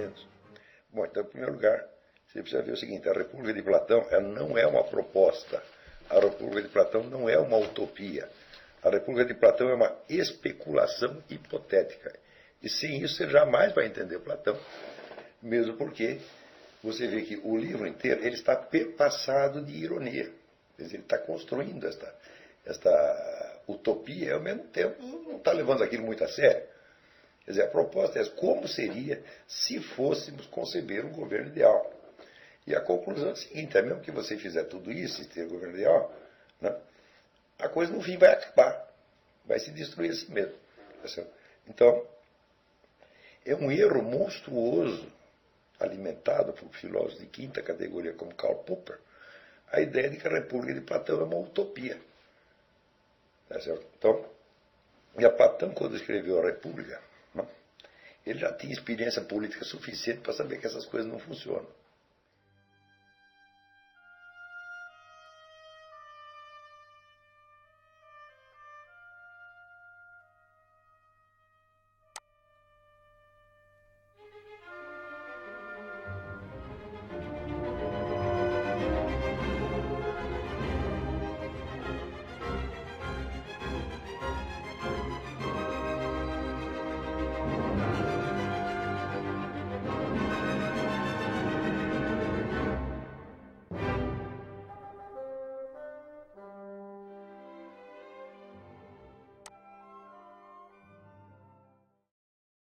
menos. Bom, então, em primeiro lugar, você precisa ver o seguinte: a República de Platão ela não é uma proposta, a República de Platão não é uma utopia, a República de Platão é uma especulação hipotética. E sem isso você jamais vai entender Platão, mesmo porque você vê que o livro inteiro ele está perpassado de ironia. Quer dizer, ele está construindo esta utopia e, ao mesmo tempo, não está levando aquilo muito a sério. Quer dizer, a proposta é como seria se fôssemos conceber um governo ideal. E a conclusão é a seguinte: é mesmo que você fizer tudo isso, e ter um governo ideal, né, a coisa no fim vai acabar, vai se destruir assim mesmo. Então, é um erro monstruoso, alimentado por filósofos de quinta categoria como Karl Popper, a ideia de que a República de Platão é uma utopia. Tá certo? Então, e a Platão, quando escreveu a República, ele já tinha experiência política suficiente para saber que essas coisas não funcionam.